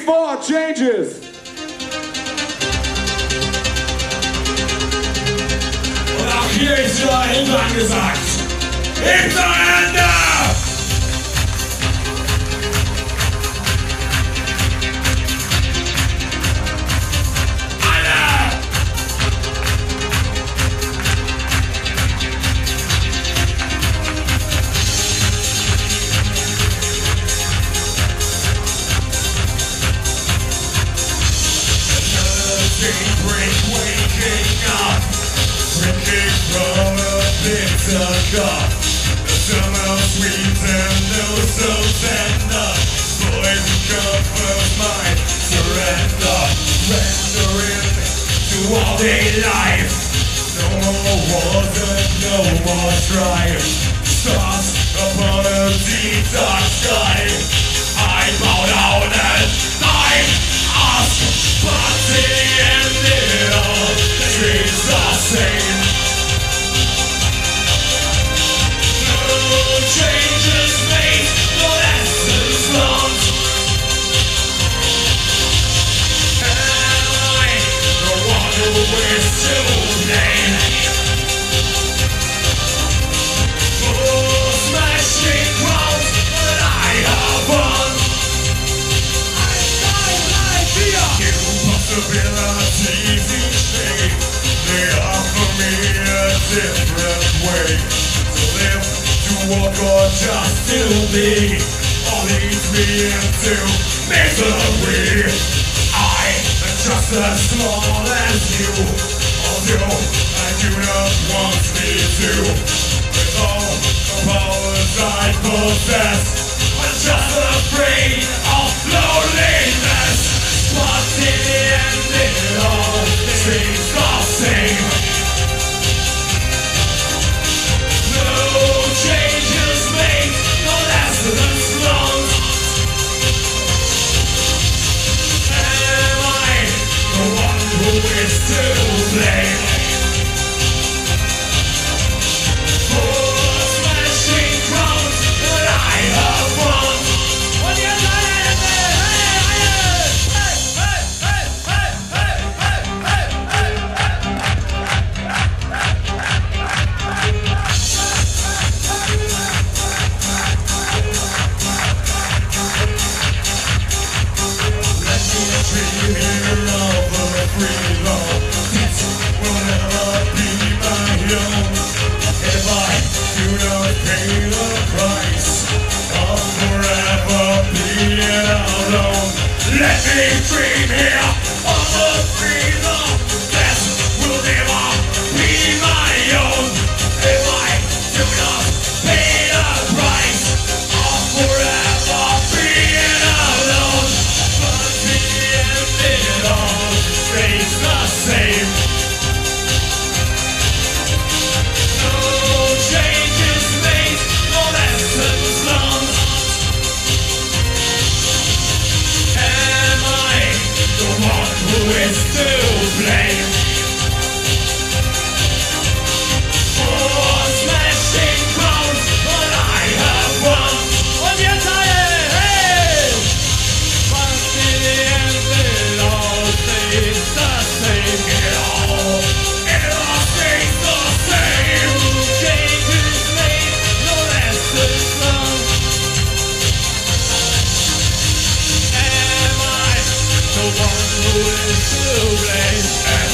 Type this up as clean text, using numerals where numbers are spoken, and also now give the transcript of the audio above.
4 changes. Und auch hier ist wieder Hilfe angesagt. Hintereinander! The summer sweet and oh so tender. Boys come first, my surrender. Rendering to all day life. No more wars and no more strife. Stars upon a deep dark sky. I bow down and I ask, but in the end it all stays the same. Changes made, no lessons learned. Am I the one who is to blame for smashing crowns that I have won? New possibilities each day, they offer me a different way to live, to walk or just to be, all leads me into misery. I am just as small as you, although I do not want me to. With all the powers I possess, I'm just afraid of loneliness. But in the end it all seems the same. Changes made, no lessons learned. Am I the one who is to blame for smashing crowns that I have won? Let me dream here of the freedom that will never be my own. If I do not pay the price of forever being alone, but in the end it all stays the same. No changes made, no lessons learned. The one who is to blame for smashing crowns that I have won. On the entire hey! But in the end it all stays the same. It all stays the same. Changes made, no lessons learned. Am I the one who is to blame?